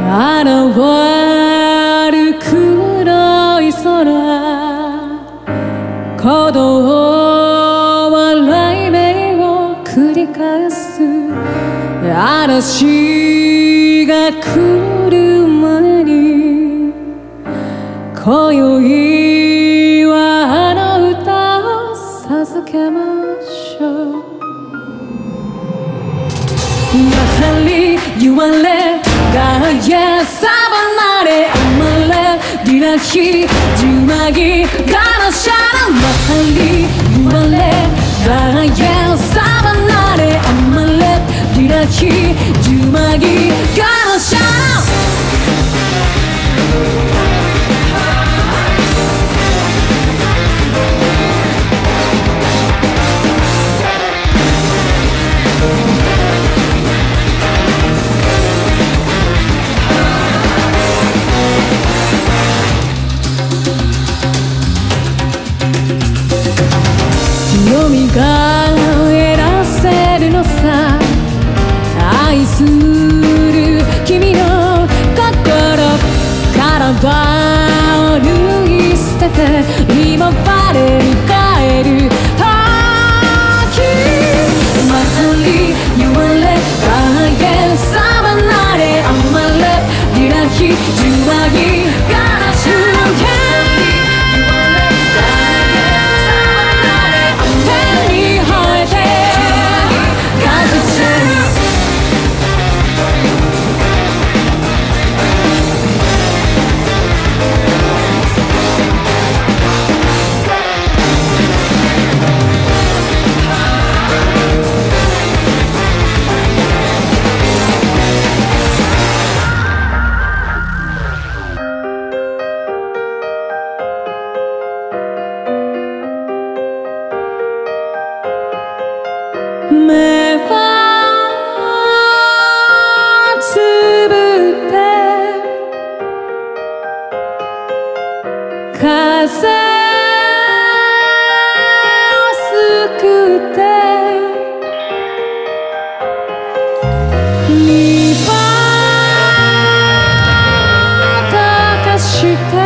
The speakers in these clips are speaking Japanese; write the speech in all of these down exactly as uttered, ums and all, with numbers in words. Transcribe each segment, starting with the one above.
現る黒い空、鼓動笑い目を繰り返す。嵐が来る前に今宵はあの歌を授けましょう。Mahali yuale gaya sabanare amale dirahi jumagi ganashara. Mahali yuale gaya sabanare amale dirahi jumagi ganashara.蘇らせるのさ、愛する君の心、体を脱ぎ捨てて今バレる帰る時。Mahali yuale gaya sabanare amale dirahi jumagi ganashara.目はつぶって風をすくって身を溶かして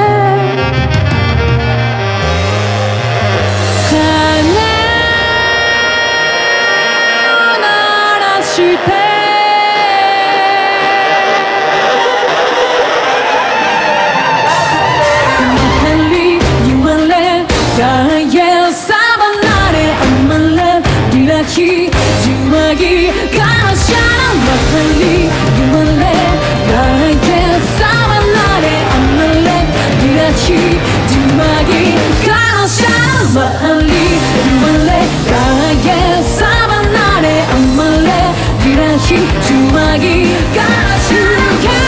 Mahali yuale gaya sabanare amale dirahi jumagi ganashara. Mahali yuale gaya sabanare amale dirahi jumagi ganashara. Mahali yuale gaya sabanare amale dirahi jumagi ganashara.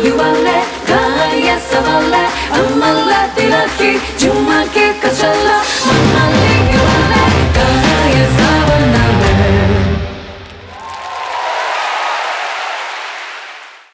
Amale dirahi jumagi ganashara.